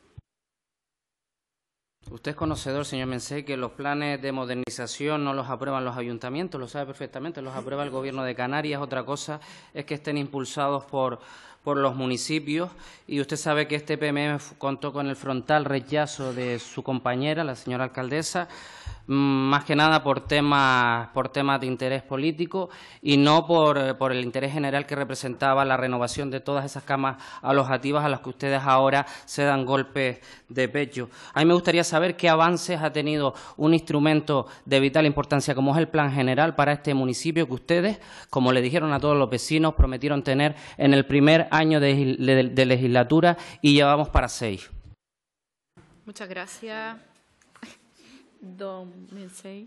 Usted es conocedor, señor Mensé, que los planes de modernización no los aprueban los ayuntamientos, lo sabe perfectamente, los aprueba el Gobierno de Canarias. Otra cosa es que estén impulsados por, por los municipios, y usted sabe que este P M M contó con el frontal rechazo de su compañera, la señora alcaldesa, más que nada por temas, por temas de interés político y no por, por el interés general que representaba la renovación de todas esas camas alojativas a las que ustedes ahora se dan golpes de pecho. A mí me gustaría saber qué avances ha tenido un instrumento de vital importancia como es el Plan General para este municipio, que ustedes, como le dijeron a todos los vecinos, prometieron tener en el primer año de, de, de legislatura, y llevamos para seis. Muchas gracias. Don Mensei.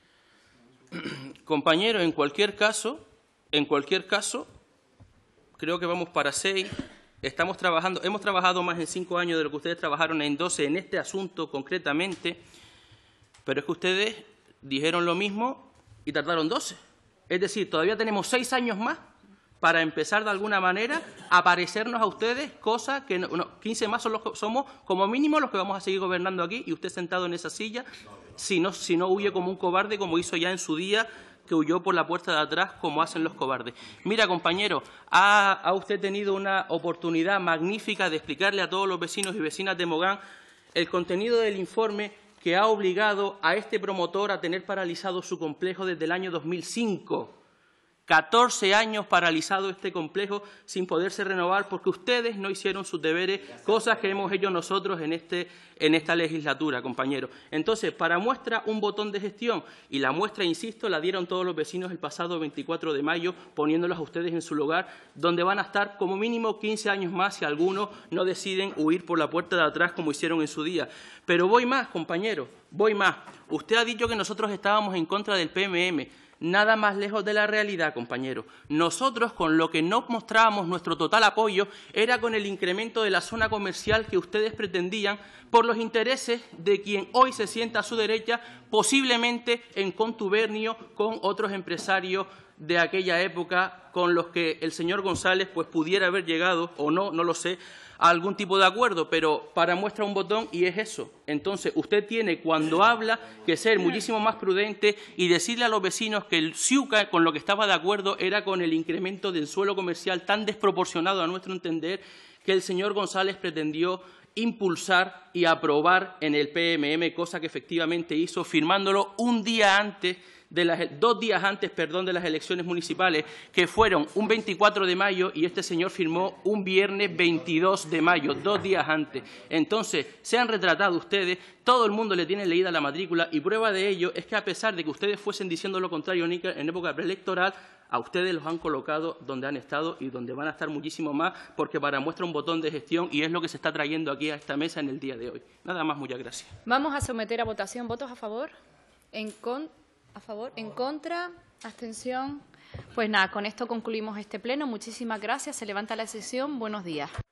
Compañero, en cualquier caso, en cualquier caso, creo que vamos para seis. Estamos trabajando, hemos trabajado más en cinco años de lo que ustedes trabajaron en doce en este asunto concretamente, pero es que ustedes dijeron lo mismo y tardaron doce. Es decir, todavía tenemos seis años más para empezar de alguna manera a parecernos a ustedes, cosa que no, no, quince más son los, somos como mínimo los que vamos a seguir gobernando aquí, y usted sentado en esa silla, si no, si no huye como un cobarde, como hizo ya en su día, que huyó por la puerta de atrás, como hacen los cobardes. Mira, compañero, ha, ha usted tenido una oportunidad magnífica de explicarle a todos los vecinos y vecinas de Mogán el contenido del informe que ha obligado a este promotor a tener paralizado su complejo desde el año dos mil cinco. catorce años paralizado este complejo sin poderse renovar porque ustedes no hicieron sus deberes, cosas que hemos hecho nosotros en, este, en esta legislatura, compañeros. Entonces, para muestra, un botón de gestión, y la muestra, insisto, la dieron todos los vecinos el pasado veinticuatro de mayo, poniéndolos a ustedes en su lugar, donde van a estar como mínimo quince años más si algunos no deciden huir por la puerta de atrás como hicieron en su día. Pero voy más, compañeros, voy más. Usted ha dicho que nosotros estábamos en contra del P M M. Nada más lejos de la realidad, compañero. Nosotros, con lo que no mostrábamos nuestro total apoyo, era con el incremento de la zona comercial que ustedes pretendían por los intereses de quien hoy se sienta a su derecha, posiblemente en contubernio con otros empresarios de aquella época con los que el señor González pues, pudiera haber llegado, o no, no lo sé, a algún tipo de acuerdo, pero para muestra un botón y es eso. Entonces, usted tiene, cuando habla, que ser muchísimo más prudente y decirle a los vecinos que el Ciuca, con lo que estaba de acuerdo, era con el incremento del suelo comercial tan desproporcionado, a nuestro entender, que el señor González pretendió impulsar y aprobar en el P M M, cosa que efectivamente hizo, firmándolo un día antes de las, dos días antes perdón, de las elecciones municipales, que fueron un veinticuatro de mayo y este señor firmó un viernes veintidós de mayo, dos días antes. Entonces, se han retratado ustedes, todo el mundo le tiene leída la matrícula y prueba de ello es que a pesar de que ustedes fuesen diciendo lo contrario en época preelectoral, a ustedes los han colocado donde han estado y donde van a estar muchísimo más, porque para muestra un botón de gestión y es lo que se está trayendo aquí a esta mesa en el día de hoy. Nada más, muchas gracias. Vamos a someter a votación. ¿Votos a favor? ¿En con... ¿A favor? ¿En contra? ¿Abstención? Pues nada, con esto concluimos este pleno. Muchísimas gracias. Se levanta la sesión. Buenos días.